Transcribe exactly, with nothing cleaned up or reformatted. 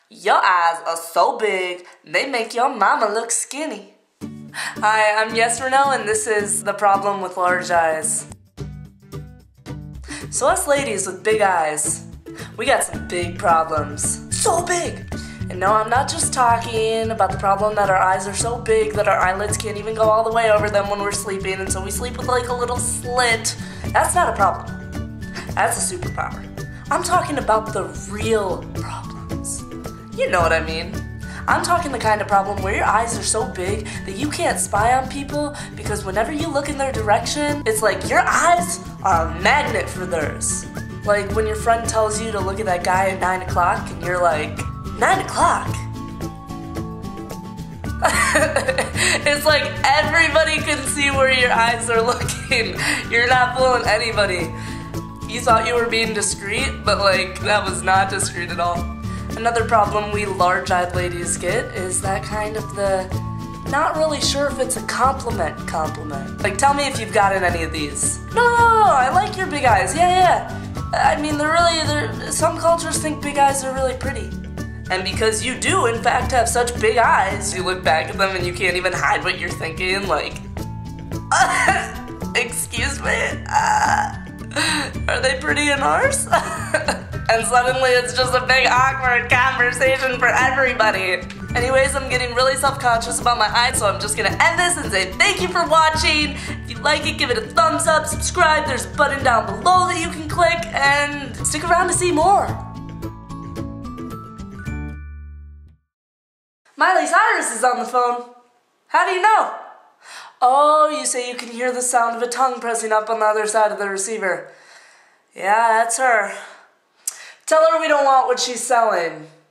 Your eyes are so big, they make your mama look skinny. Hi, I'm Yes or No, and this is the problem with large eyes. So us ladies with big eyes, we got some big problems. So big! And no, I'm not just talking about the problem that our eyes are so big that our eyelids can't even go all the way over them when we're sleeping, and so we sleep with like a little slit. That's not a problem. That's a superpower. I'm talking about the real problems. You know what I mean. I'm talking the kind of problem where your eyes are so big that you can't spy on people because whenever you look in their direction, it's like your eyes are a magnet for theirs. Like when your friend tells you to look at that guy at nine o'clock and you're like, nine o'clock? It's like everybody can see where your eyes are looking. You're not fooling anybody. You thought you were being discreet, but like that was not discreet at all. Another problem we large-eyed ladies get is that kind of the not really sure if it's a compliment compliment. Like, tell me if you've gotten any of these. No, no, no, no, I like your big eyes, yeah, yeah. I mean, they're really, they're, some cultures think big eyes are really pretty. And because you do, in fact, have such big eyes, you look back at them and you can't even hide what you're thinking, like, excuse me, uh, are they pretty in ours? And suddenly it's just a big awkward conversation for everybody. Anyways, I'm getting really self-conscious about my eyes, so I'm just gonna end this and say thank you for watching. If you like it, give it a thumbs up, subscribe, there's a button down below that you can click, and stick around to see more. Miley Cyrus is on the phone. How do you know? Oh, you say you can hear the sound of a tongue pressing up on the other side of the receiver. Yeah, that's her. Tell her we don't want what she's selling.